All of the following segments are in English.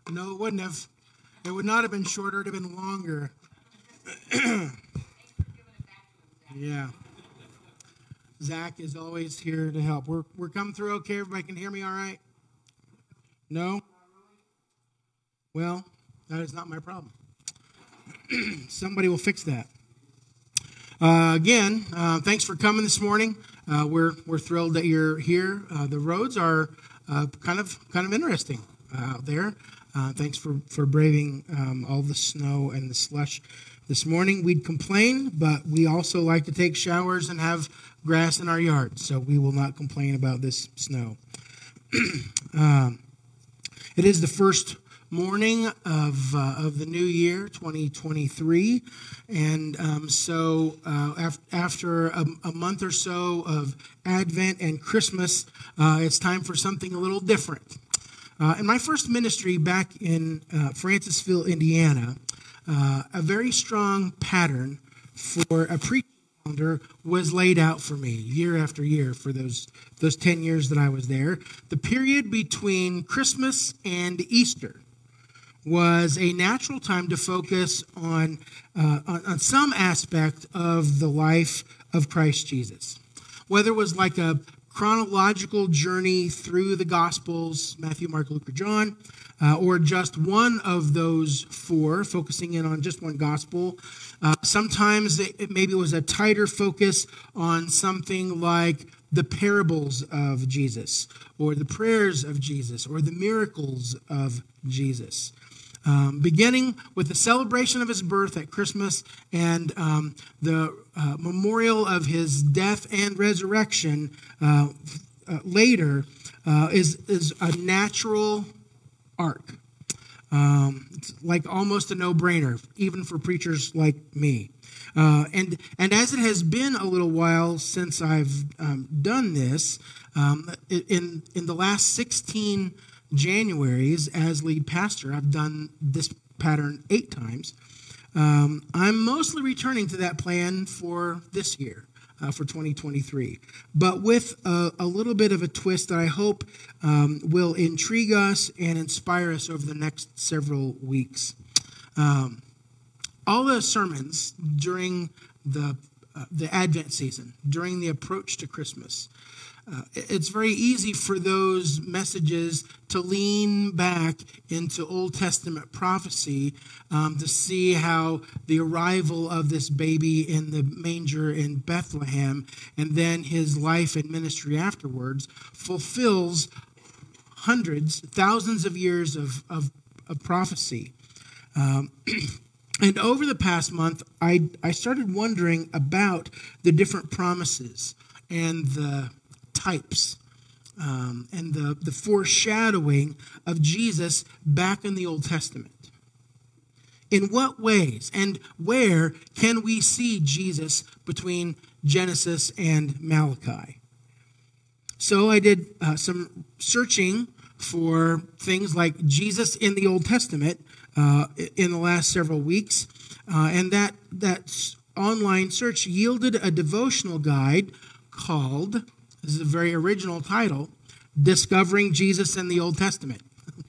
No, it wouldn't have. It would not have been shorter. It would have been longer. Yeah. Zach is always here to help. We're coming through okay? Everybody can hear me all right? No? Well, that is not my problem. Somebody will fix that. Again, thanks for coming this morning. We're thrilled that you're here. The roads are kind of interesting out there. Thanks for braving all the snow and the slush this morning. We'd complain, but we also like to take showers and have grass in our yard, so we will not complain about this snow. It is the first morning of the new year, 2023, and so after a month or so of Advent and Christmas, it's time for something a little different. In my first ministry back in Francisville, Indiana, a very strong pattern for a preaching calendar was laid out for me year after year for those 10 years that I was there. The period between Christmas and Easter was a natural time to focus on some aspect of the life of Christ Jesus. Whether it was like a chronological journey through the Gospels, Matthew, Mark, Luke, or John, or just one of those four, focusing in on just one Gospel. Sometimes maybe it was a tighter focus on something like the parables of Jesus, or the prayers of Jesus, or the miracles of Jesus. Beginning with the celebration of his birth at Christmas and the memorial of his death and resurrection later is a natural arc. It's like almost a no-brainer, even for preachers like me. And as it has been a little while since I've done this, in the last 16 Januaries as lead pastor, I've done this pattern 8 times. I'm mostly returning to that plan for this year, for 2023, but with a little bit of a twist that I hope will intrigue us and inspire us over the next several weeks. All the sermons during the Advent season, during the approach to Christmas, it's very easy for those messages to lean back into Old Testament prophecy to see how the arrival of this baby in the manger in Bethlehem and then his life and ministry afterwards fulfills hundreds, thousands of years of prophecy. And over the past month, I started wondering about the different promises and the types and the foreshadowing of Jesus back in the Old Testament. In what ways and where can we see Jesus between Genesis and Malachi? So I did some searching for things like Jesus in the Old Testament in the last several weeks, and that online search yielded a devotional guide called, this is a very original title, Discovering Jesus in the Old Testament.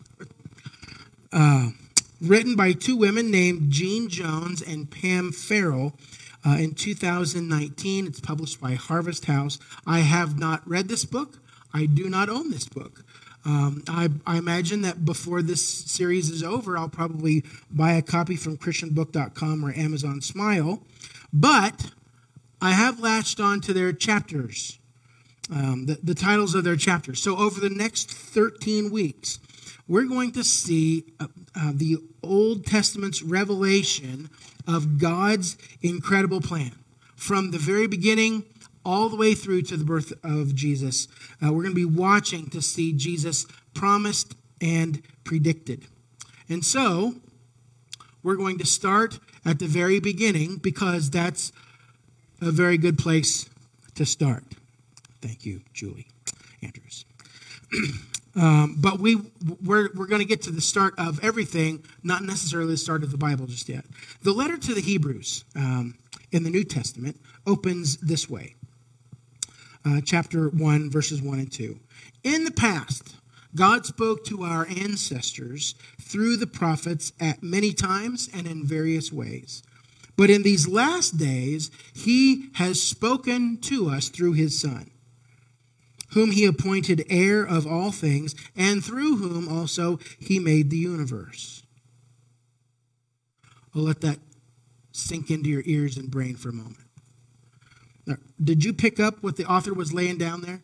Written by 2 women named Jean Jones and Pam Farrell in 2019. It's published by Harvest House. I have not read this book. I do not own this book. I imagine that before this series is over, I'll probably buy a copy from christianbook.com or Amazon Smile. But I have latched on to their chapters. The titles of their chapters. So over the next 13 weeks, we're going to see the Old Testament's revelation of God's incredible plan. From the very beginning all the way through to the birth of Jesus, we're going to be watching to see Jesus promised and predicted. And so we're going to start at the very beginning because that's a very good place to start. Thank you, Julie Andrews. But we're going to get to the start of everything, not necessarily the start of the Bible just yet. The letter to the Hebrews in the New Testament opens this way. Chapter 1, verses 1 and 2. In the past, God spoke to our ancestors through the prophets at many times and in various ways. But in these last days, he has spoken to us through his Son, whom he appointed heir of all things, and through whom also he made the universe. I'll let that sink into your ears and brain for a moment. Now, did you pick up what the author was laying down there?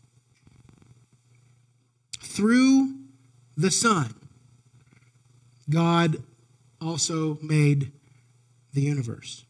Through the Son, God also made the universe.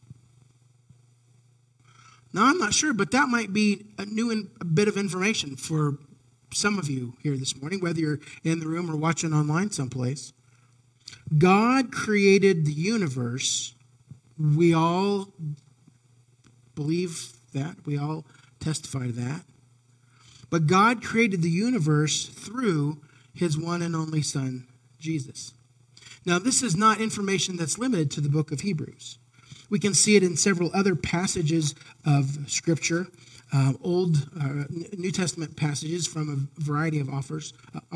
Now, I'm not sure, but that might be a bit of information for some of you here this morning, whether you're in the room or watching online someplace. God created the universe. We all believe that. We all testify to that. But God created the universe through his one and only Son, Jesus. Now, this is not information that's limited to the book of Hebrews. We can see it in several other passages of Scripture, New Testament passages from a variety of authors.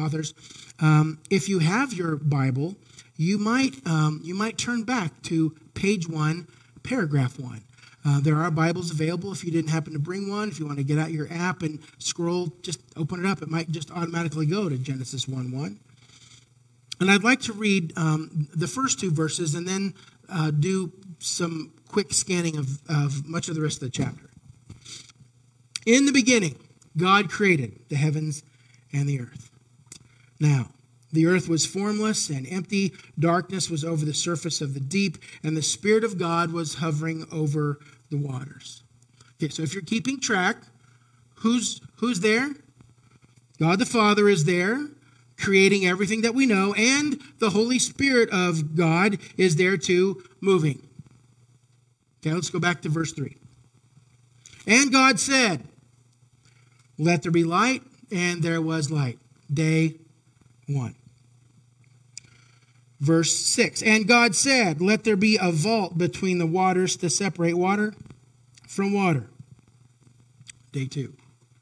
If you have your Bible, you might turn back to page 1, paragraph 1. There are Bibles available if you didn't happen to bring one. If you want to get out your app and scroll, just open it up. It might just automatically go to Genesis 1:1. And I'd like to read the first 2 verses and then do some quick scanning of much of the rest of the chapter. In the beginning, God created the heavens and the earth. Now, the earth was formless and empty. Darkness was over the surface of the deep, and the Spirit of God was hovering over the waters. Okay, so if you're keeping track, who's there? God the Father is there, creating everything that we know, and the Holy Spirit of God is there too, moving. Okay, let's go back to verse 3. And God said, "Let there be light," and there was light. Day 1. Verse 6. And God said, "Let there be a vault between the waters to separate water from water." Day 2.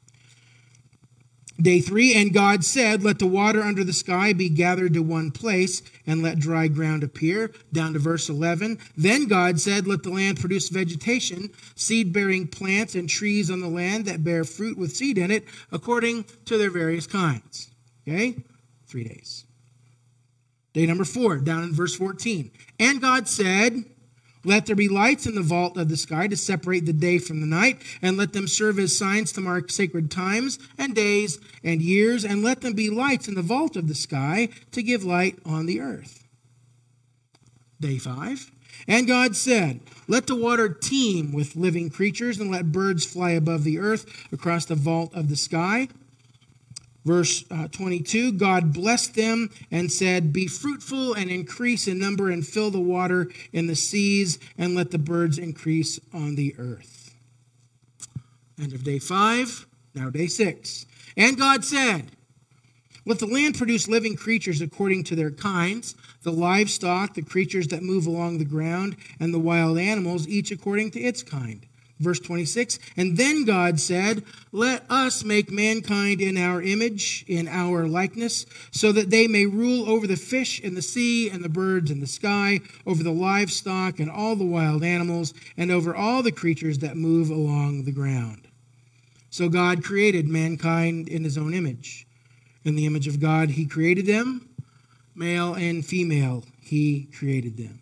Day 3, and God said, "Let the water under the sky be gathered to one place, and let dry ground appear." Down to verse 11. Then God said, "Let the land produce vegetation, seed-bearing plants and trees on the land that bear fruit with seed in it, according to their various kinds." Okay? 3 days. Day number 4, down in verse 14. And God said, "Let there be lights in the vault of the sky to separate the day from the night, and let them serve as signs to mark sacred times and days and years, and let them be lights in the vault of the sky to give light on the earth." Day 5. And God said, "Let the water teem with living creatures, and let birds fly above the earth across the vault of the sky." Verse 22, God blessed them and said, "Be fruitful and increase in number and fill the water in the seas, and let the birds increase on the earth." End of day 5. Now day 6. And God said, "Let the land produce living creatures according to their kinds, the livestock, the creatures that move along the ground, and the wild animals, each according to its kind." Verse 26, and then God said, "Let us make mankind in our image, in our likeness, so that they may rule over the fish in the sea and the birds in the sky, over the livestock and all the wild animals, and over all the creatures that move along the ground." So God created mankind in his own image. In the image of God he created them, male and female he created them.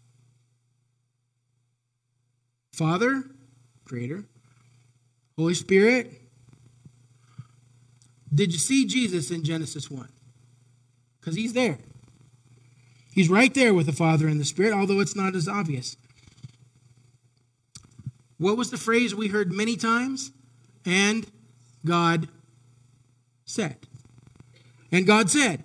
Father, Creator. Holy Spirit. Did you see Jesus in Genesis 1? Because he's there. He's right there with the Father and the Spirit, although it's not as obvious. What was the phrase we heard many times? And God said. And God said.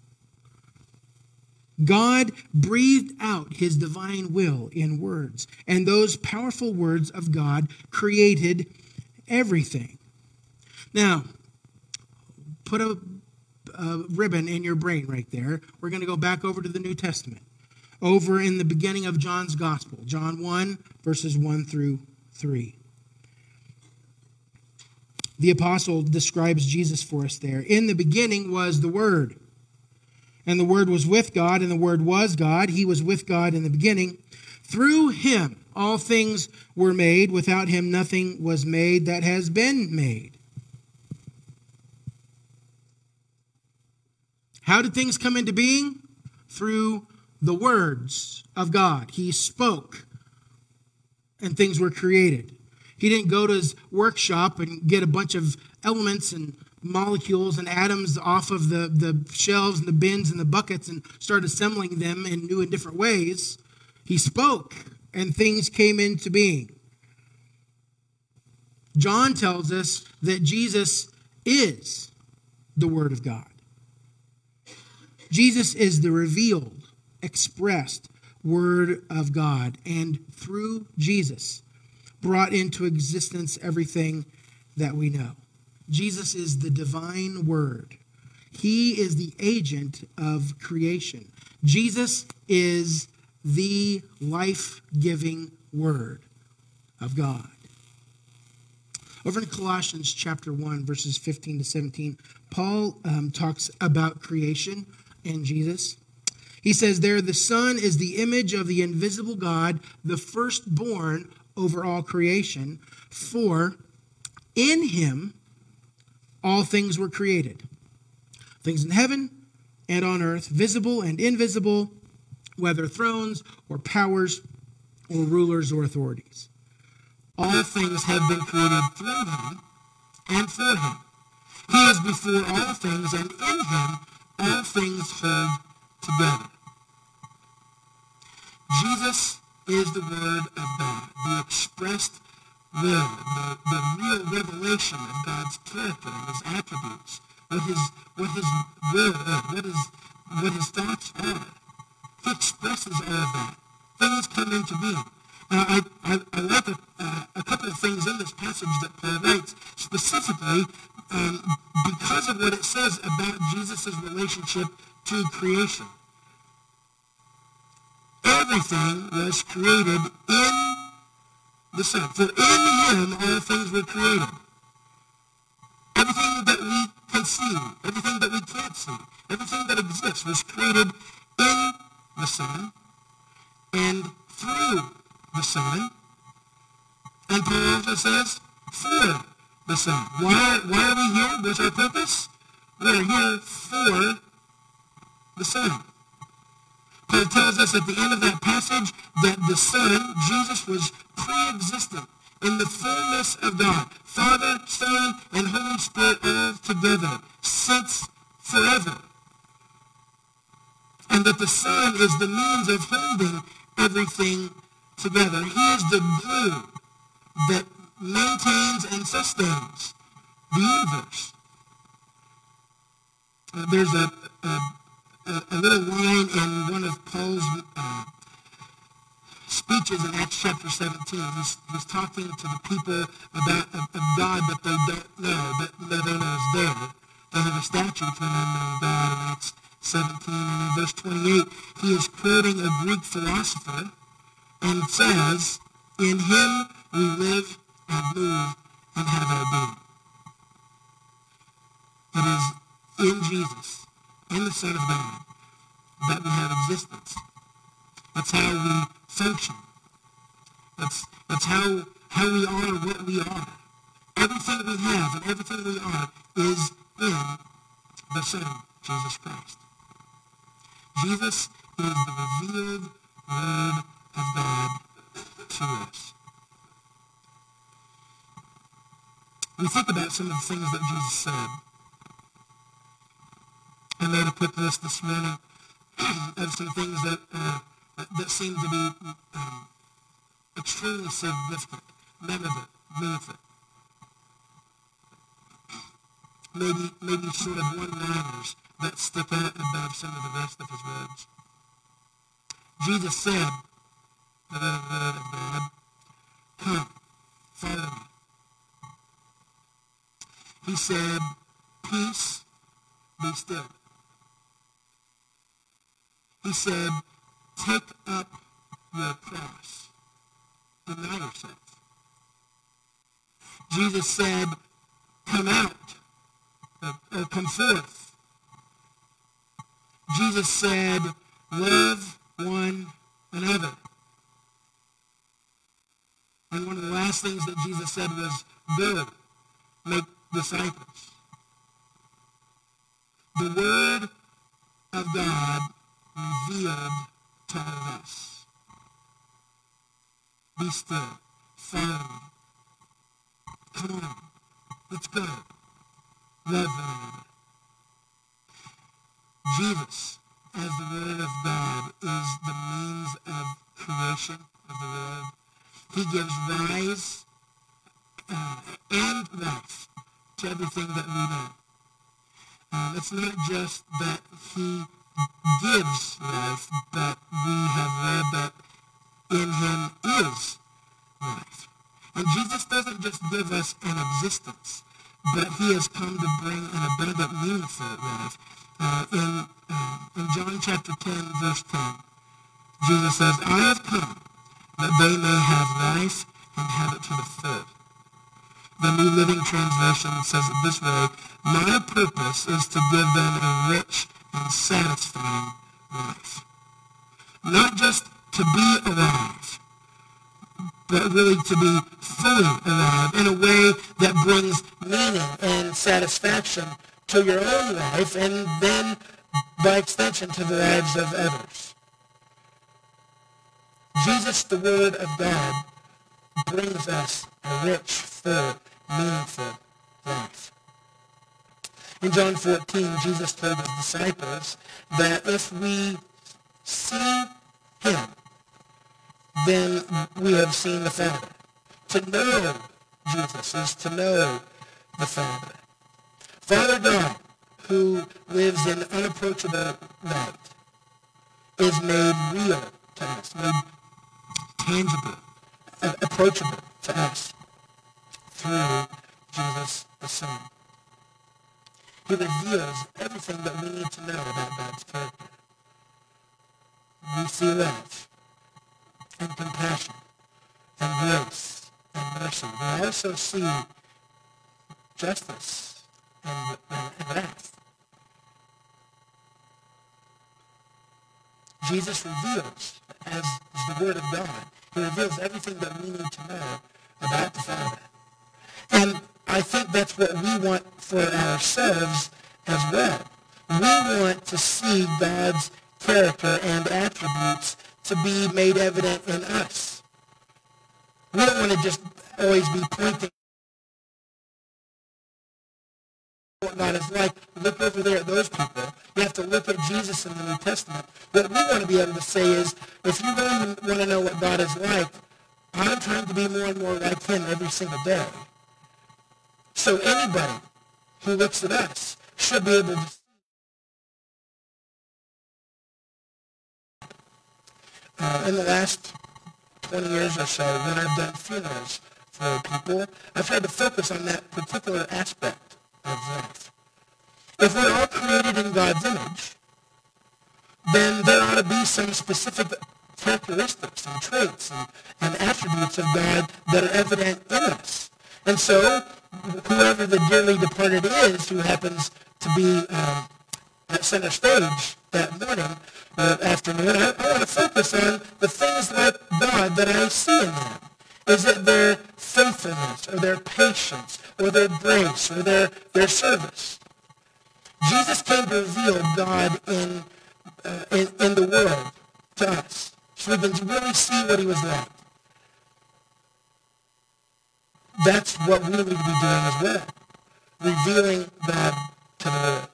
God breathed out his divine will in words, and those powerful words of God created everything. Now, put a ribbon in your brain right there. We're going to go back over to the New Testament, over in the beginning of John's Gospel, John 1, verses 1 through 3. The apostle describes Jesus for us there. In the beginning was the Word, and the Word was with God, and the Word was God. He was with God in the beginning. Through him all things were made. Without him nothing was made that has been made. How did things come into being? Through the words of God. He spoke, and things were created. He didn't go to his workshop and get a bunch of elements and molecules and atoms off of the shelves and the bins and the buckets and start assembling them in new and different ways. He spoke, and things came into being. John tells us that Jesus is the Word of God. Jesus is the revealed, expressed Word of God, and through Jesus brought into existence everything that we know. Jesus is the divine Word. He is the agent of creation. Jesus is the life-giving Word of God. Over in Colossians chapter 1, verses 15 to 17, Paul talks about creation and Jesus. He says there, the Son is the image of the invisible God, the firstborn over all creation. For in him all things were created, things in heaven and on earth, visible and invisible, whether thrones or powers or rulers or authorities. All things have been created through him and for him. He is before all things, and in him all things hold together. Jesus is the Word of God, the expressed will, the real revelation of God's character and his attributes, what his will is, what his thoughts are. He expresses all of that. Things come into being. Now, I like a couple of things in this passage that Paul writes, specifically because of what it says about Jesus' relationship to creation. Everything was created in the Son. For in him all things were created. Everything that we can see, everything that we can't see, everything that exists was created in the Son and through the Son. And Paul also says, for the Son. Why are we here? What's our purpose? We're here for the Son. Paul tells us at the end of that passage that the Son, Jesus, was pre-existent in the fullness of God. Father, Son, and Holy Spirit all together since forever. And that the Son is the means of holding everything together. He is the glue that maintains and sustains the universe. There's a little line in one of Paul's speeches in Acts chapter 17. He's talking to the people about a God that they don't know, that they don't know is there. They have a statue to an unknown God in Acts 17. And in verse 28, he is quoting a Greek philosopher and says, in him we live and move and have our being. It is in Jesus, in the Son of God, that we have existence. That's how we function. That's how we are what we are. Everything we have and everything we are is in the Son, Jesus Christ. Jesus is the revealed Word of God to us. We think about some of the things that Jesus said. I made a quick list this morning of some things that seem to be extremely significant, meaningful. Maybe sort of one-liners that stick out above some of the rest of his words. Jesus said, the Word of God, come, follow me. He said, peace, be still. He said, take up your cross, deny yourself. Jesus said, come out, come forth. Jesus said, love one another. And one of the last things that Jesus said was, go, make disciples. The Word of God revealed to us. Be still. Follow me. Come on. Let's go. Love one another. Jesus, as the Word of God, is the means of creation of the world. He gives rise and life to everything that we know. It's not just that he gives life, but we have read that in him is life. And Jesus doesn't just give us an existence, but he has come to bring an abundant meaning for life. In John chapter 10, verse 10, Jesus says, I have come that they may have life and have it to the full. The New Living Translation says it this way, my purpose is to give them a rich and satisfying life. Not just to be alive, but really to be fully alive in a way that brings meaning and satisfaction to your own life and then, by extension, to the lives of others. Jesus, the Word of God, brings us a rich, full, meaningful life. In John 14, Jesus told his disciples that if we see him, then we have seen the Father. To know Jesus is to know the Father. Father God, who lives in unapproachable light, is made real to us, made tangible, approachable to us through Jesus the Son. He reveals everything that we need to know about God's character. We see love and compassion and grace and mercy. We also see justice and wrath. Jesus reveals, as the Word of God, he reveals everything that we need to know about the Father. And I think that's what we want for ourselves as well. We want to see God's character and attributes to be made evident in us. We don't want to just always be pointing what God is like. Look over there at those people. You have to look at Jesus in the New Testament. What we want to be able to say is, if you really want to know what God is like, I'm trying to be more and more like him every single day. So anybody who looks at us should be able to see. In the last 20 years or so, when I've done funerals for people, I've tried to focus on that particular aspect of life. If we're all created in God's image, then there ought to be some specific characteristics and traits and attributes of God that are evident in us. And so, whoever the dearly departed is who happens to be at center stage that morning, afternoon, I want to focus on the things like God that I see in them. Is it their faithfulness, or their patience, or their grace, or their service? Jesus came to reveal God in the world to us, so we can really see what he was like. That's what we need to be doing as well, revealing God to the world.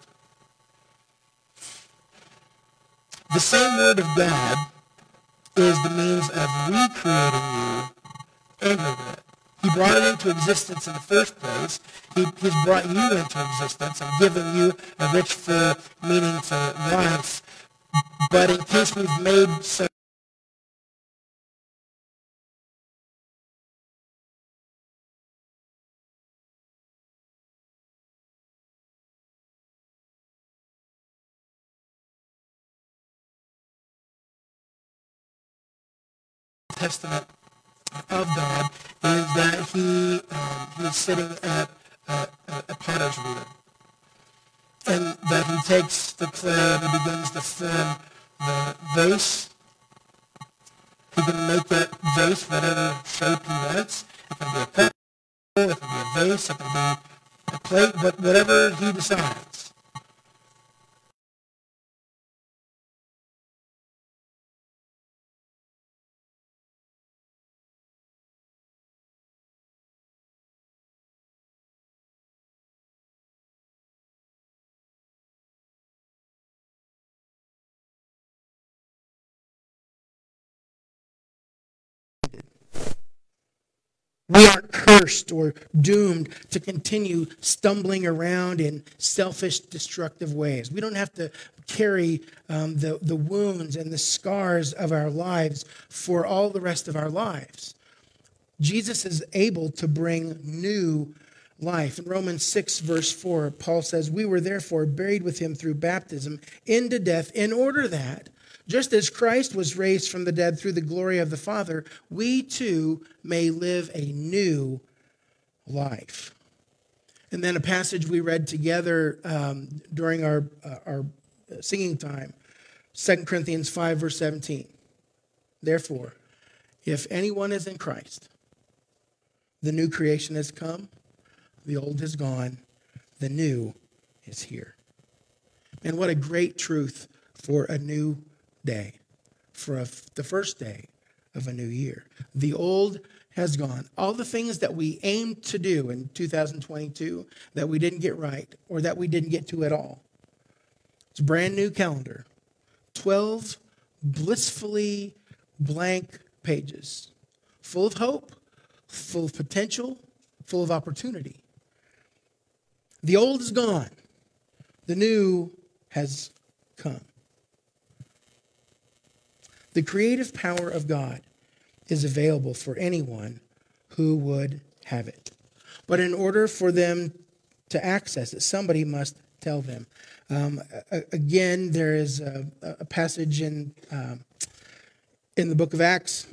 The same Word of God is the means of recreating you in your world. He brought it into existence in the first place. He's brought you into existence and given you a rich, full, meaningful life. But in case we've made some Testament of God is that he is sitting at a potter's wheel. And that he takes the clay and he begins to form the vase. He can make that vase whatever shape he wants. It can be a cup, it can be a vase, it can be a plate, but whatever he decides. We aren't cursed or doomed to continue stumbling around in selfish, destructive ways. We don't have to carry the wounds and the scars of our lives for all the rest of our lives. Jesus is able to bring new life. In Romans 6, verse 4, Paul says, "We were therefore buried with him through baptism into death, in order that, just as Christ was raised from the dead through the glory of the Father, we too may live a new life." And then a passage we read together during our singing time, 2 Corinthians 5, verse 17. "Therefore, if anyone is in Christ, the new creation has come, the old has gone, the new is here." And what a great truth for a new day, for the first day of a new year. The old has gone. All the things that we aimed to do in 2022 that we didn't get right or that we didn't get to at all. It's a brand new calendar. 12 blissfully blank pages, full of hope, full of potential, full of opportunity. The old is gone. The new has come. The creative power of God is available for anyone who would have it. But in order for them to access it, somebody must tell them. Again, there is a passage in the book of Acts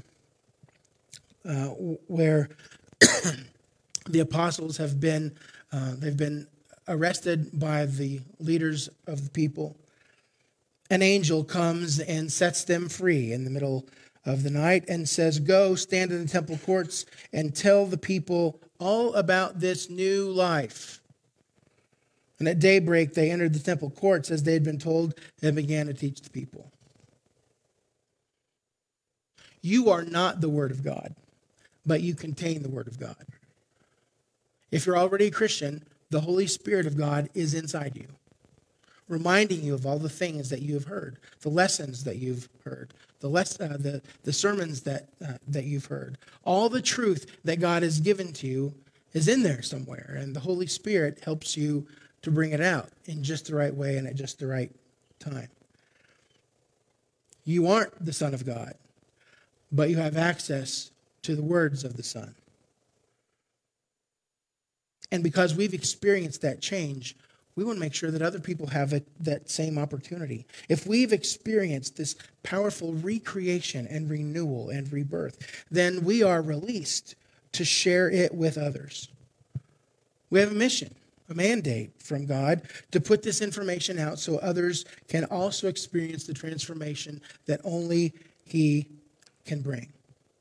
where the apostles have been arrested by the leaders of the people. An angel comes and sets them free in the middle of the night and says, "Go, stand in the temple courts and tell the people all about this new life." And at daybreak, they entered the temple courts as they had been told and began to teach the people. You are not the Word of God, but you contain the Word of God. If you're already a Christian, the Holy Spirit of God is inside you, reminding you of all the things that you have heard, the lessons that you've heard, the sermons that you've heard. All the truth that God has given to you is in there somewhere, and the Holy Spirit helps you to bring it out in just the right way and at just the right time. You aren't the Son of God, but you have access to the words of the Son. And because we've experienced that change, we want to make sure that other people have that same opportunity. If we've experienced this powerful recreation and renewal and rebirth, then we are released to share it with others. We have a mission, a mandate from God to put this information out so others can also experience the transformation that only He can bring.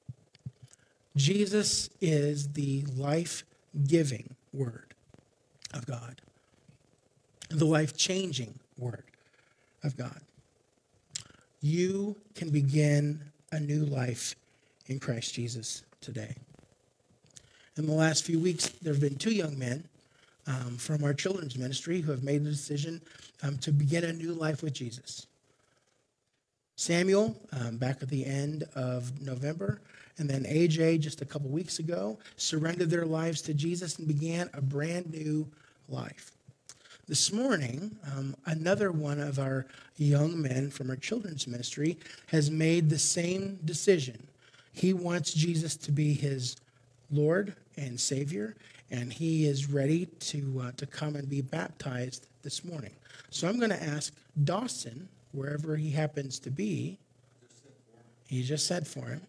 Jesus is the life-giving Word of God, the life-changing Word of God. You can begin a new life in Christ Jesus today. In the last few weeks, there have been two young men from our children's ministry who have made the decision to begin a new life with Jesus. Samuel, back at the end of November, and then AJ, just a couple weeks ago, surrendered their lives to Jesus and began a brand new life. This morning, another one of our young men from our children's ministry has made the same decision. He wants Jesus to be his Lord and Savior, and he is ready to come and be baptized this morning. So I'm going to ask Dawson, wherever he happens to be. He just said for him.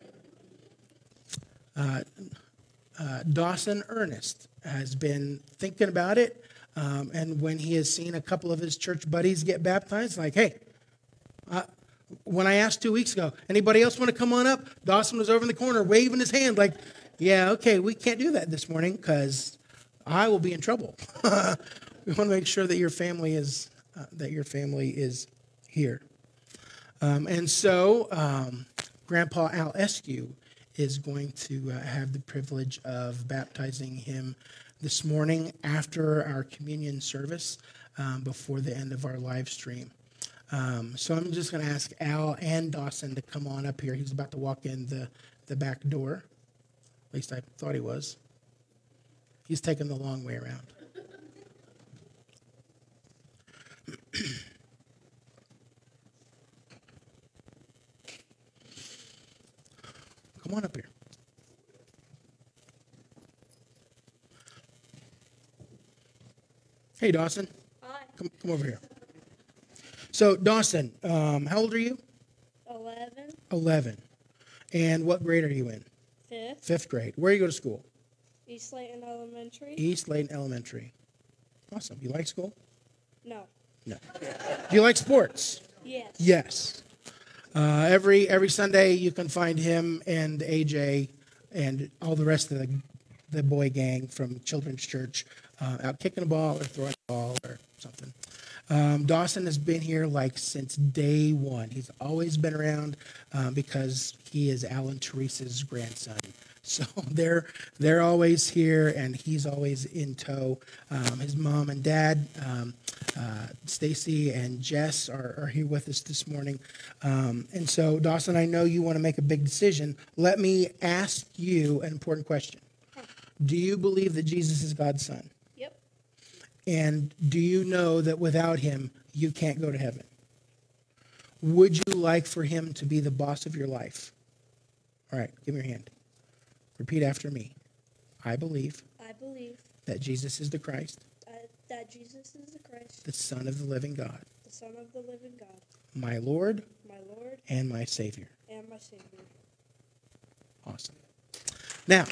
Dawson Ernest has been thinking about it, And when he has seen a couple of his church buddies get baptized, like, hey, when I asked 2 weeks ago, anybody else want to come on up? Dawson was over in the corner waving his hand like, yeah, okay, we can't do that this morning because I will be in trouble. We want to make sure that your family is here. And so Grandpa Al Eskew is going to have the privilege of baptizing him this morning after our communion service before the end of our live stream. So I'm just going to ask Al and Dawson to come on up here. He's about to walk in the back door. At least I thought he was. He's taking the long way around. Come on up here. Hey, Dawson. Hi. Come over here. So, Dawson, how old are you? 11. 11. And what grade are you in? 5th. 5th grade. Where do you go to school? East Layton Elementary. East Layton Elementary. Awesome. You like school? No. No. Do you like sports? Yes. Yes. Every Sunday you can find him and AJ and all the rest of the boy gang from Children's Church out kicking a ball or throwing a ball or something. Dawson has been here like since day one. He's always been around because he is Alan Teresa's grandson. So they're always here, and he's always in tow. His mom and dad, Stacy and Jess, are here with us this morning. And so, Dawson, I know you want to make a big decision. Let me ask you an important question. Do you believe that Jesus is God's son? Yep. And do you know that without him, you can't go to heaven? Would you like for him to be the boss of your life? All right, give me your hand. Repeat after me. I believe I believe that Jesus is the Christ, that Jesus is the Christ, the Son of the living God, the Son of the living God, my Lord my Lord and my Savior. and my Savior. Awesome. Now,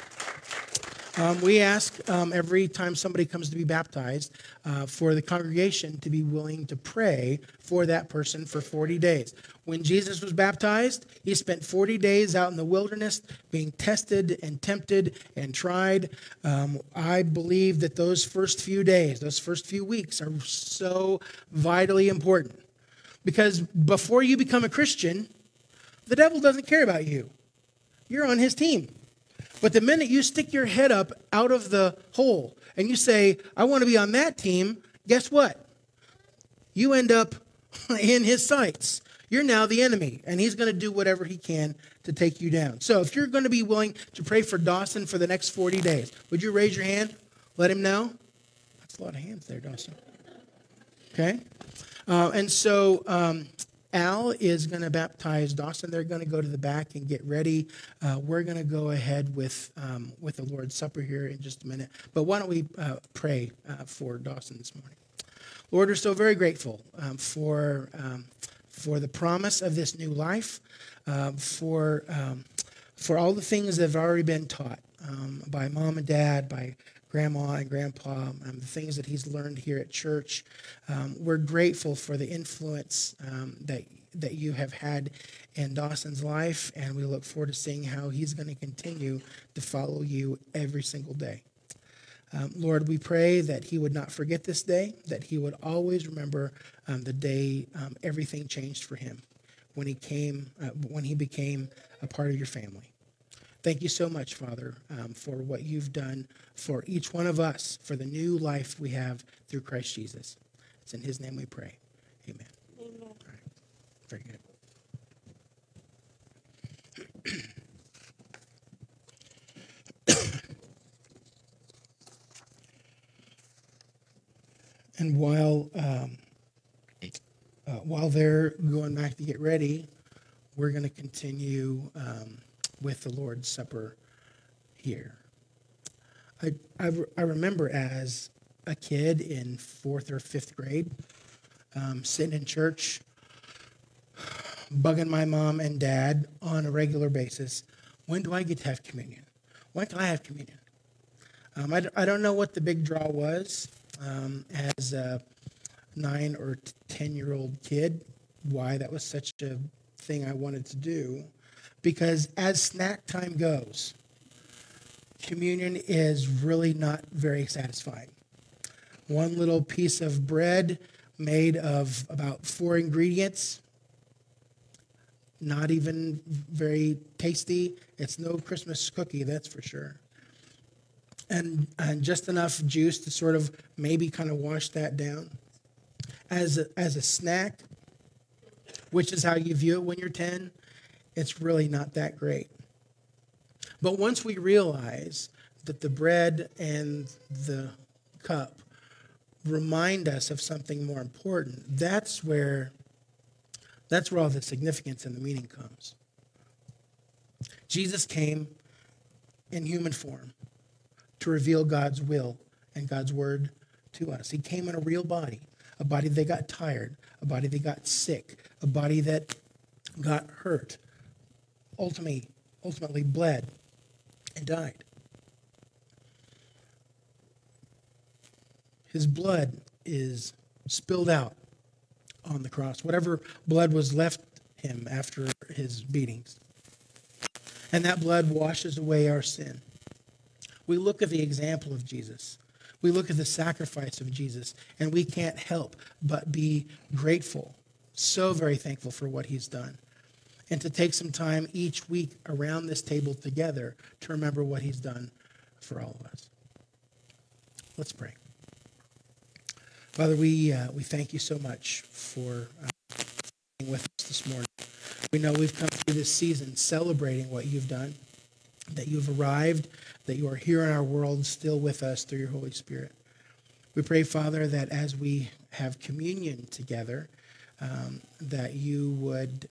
we ask every time somebody comes to be baptized for the congregation to be willing to pray for that person for 40 days. When Jesus was baptized, he spent 40 days out in the wilderness being tested and tempted and tried. I believe that those first few days, those first few weeks are so vitally important. Because before you become a Christian, the devil doesn't care about you. You're on his team. But the minute you stick your head up out of the hole and you say, I want to be on that team, guess what? You end up in his sights. You're now the enemy, and he's going to do whatever he can to take you down. So if you're going to be willing to pray for Dawson for the next 40 days, would you raise your hand? Let him know. That's a lot of hands there, Dawson. Okay? And so Al is going to baptize Dawson. They're going to go to the back and get ready. We're going to go ahead with the Lord's Supper here in just a minute. But why don't we pray for Dawson this morning? Lord, we're so very grateful for the promise of this new life, for all the things that have already been taught by mom and dad, by grandma and grandpa, the things that he's learned here at church. We're grateful for the influence that you have had in Dawson's life, and we look forward to seeing how he's going to continue to follow you every single day. Lord, we pray that he would not forget this day, that he would always remember the day everything changed for him when he became a part of your family. Thank you so much, Father, for what you've done for each one of us, for the new life we have through Christ Jesus. It's in his name we pray. Amen. Amen. All right. Very good. And while they're going back to get ready, we're going to continue with the Lord's Supper here. I remember as a kid in 4th or 5th grade, sitting in church, bugging my mom and dad on a regular basis. When do I get to have communion? When can I have communion? I don't know what the big draw was. as a 9 or 10-year-old kid why that was such a thing I wanted to do. Because as snack time goes, communion is really not very satisfying. One little piece of bread made of about 4 ingredients, not even very tasty. It's no Christmas cookie, that's for sure. And just enough juice to sort of maybe kind of wash that down. As a snack, which is how you view it when you're 10, it's really not that great. But once we realize that the bread and the cup remind us of something more important, that's where all the significance and the meaning comes. Jesus came in human form to reveal God's will and God's word to us. He came in a real body, a body that got tired, a body that got sick, a body that got hurt, ultimately bled and died. His blood is spilled out on the cross, whatever blood was left him after his beatings. And that blood washes away our sin. We look at the example of Jesus. We look at the sacrifice of Jesus, and we can't help but be grateful, so very thankful for what he's done. And to take some time each week around this table together to remember what he's done for all of us. Let's pray. Father, we thank you so much for being with us this morning. We know we've come through this season celebrating what you've done, that you've arrived, that you are here in our world still with us through your Holy Spirit. We pray, Father, that as we have communion together, that you would